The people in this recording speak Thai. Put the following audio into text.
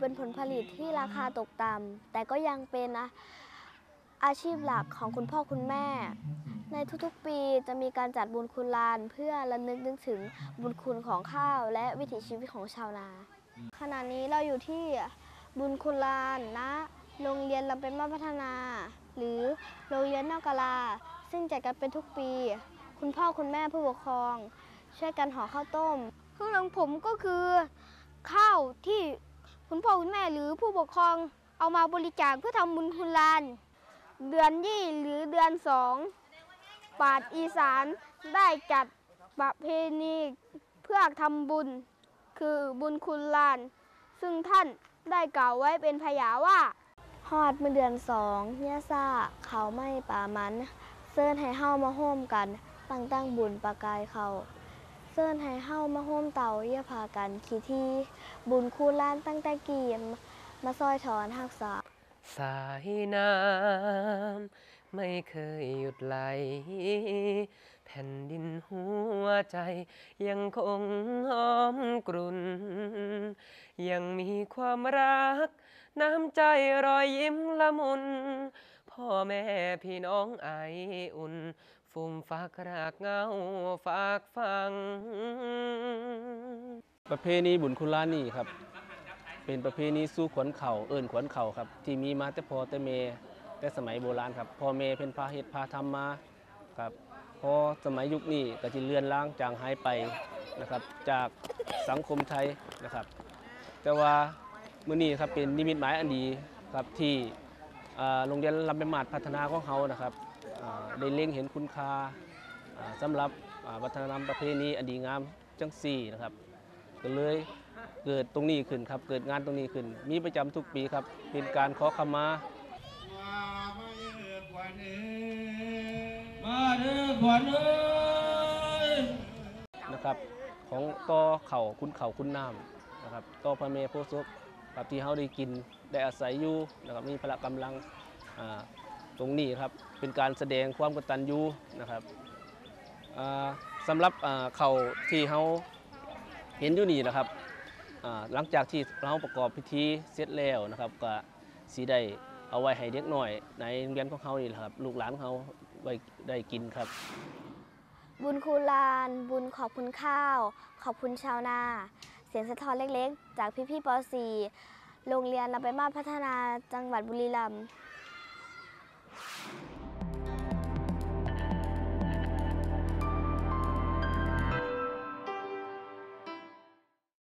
เป็นผลผลิตที่ราคาตกต่ำแต่ก็ยังเป็นอาชีพหลักของคุณพ่อคุณแม่ในทุกๆปีจะมีการจัดบุญคุณลานเพื่อระลึกนึกถึงบุญคุณของข้าวและวิถีชีวิตของชาวนาขณะนี้เราอยู่ที่บุญคุณลานณโรงเรียนลำปางพัฒนาหรือโรงเรียนนอกกาลาซึ่งจัดกันเป็นทุกปีคุณพ่อคุณแม่ผู้ปกครองช่วยกันห่อข้าวต้มเครื่องของผมก็คือข้าวที่คุณพ่อคุณแม่หรือผู้ปกครองเอามาบริจาคเพื่อทำบุญคุณลานเดือนยี่หรือเดือนสองปาดอีสานได้จัดประเพณีเพื่อทำบุญคือบุญคุณลานซึ่งท่านได้กล่าวไว้เป็นพยาว่าฮอดเมื่อเดือนสองเนี่ยซ่าเขาไม่ป่ามันเซิ่นให้เฮามาโฮมกันตั้งบุญประกายเขาเซิ่นให้เฮามาโฮมเต่าเยี่ยพากันขี้ที่บุญคุณลานตั้งแต่กีมมาซอยถอนหักษาสายน้ำไม่เคยหยุดไหลแผ่นดินหัวใจยังคงหอมกรุ่นยังมีความรักน้ำใจรอยยิ้มละมุนพ่อแม่พี่น้องไออุ่นฟุ่มฟักรากเหงาฝากฟังประเพณีบุญคุณลานนี่ครับเป็นประเพณีสู้ขวัญเข่าเอิ้นขวัญเข่าครับที่มีมาแต่พ่อแต่แม่แต่สมัยโบราณครับพ่อแม่เป็นพาเฮ็ดพาทำมาครับพอสมัยยุคนี้ก็จะเลือนลางจางหายไปนะครับจากสังคมไทยนะครับแต่ว่ามื้อนี้ครับเป็นนิมิตหมายอันดีครับที่โรงเรียนลำปางพัฒนาของเขานะครับได้เล็งเห็นคุณค่าสำหรับวัฒนธรรมประเพณีอันดีงามจังสี่นะครับก็เลยเกิดตรงนี้ขึ้นครับเกิดงานตรงนี้ขึ้นมีประจำทุกปีครับเป็นการขอขมานะครับของต่อเข่าคุณน้ำนะครับต่อพระเมรุโพธิ์ศพครับที่เขาได้กินได้อาศัยอยู่นะครับมีพละกำลังตรงนี้ครับเป็นการแสดงความกตัญญูนะครับสำหรับเข่าที่เขาเห็นอยู่นี่นะครับหลังจากที่เราประกอบพิธีเสร็จแล้วนะครับก็สีได้เอาไว้ให้เด็กหน่อยในโรงเรียนของเขานี่แหละครับลูกหลานเขาไว้ได้กินครับบุญคุณลานบุญขอบคุณข้าวขอบคุณชาวนาเสียงสะท้อนเล็กๆจากพี่ๆป .4 โรงเรียนลำปางพัฒนาจังหวัดบุรีรัมย์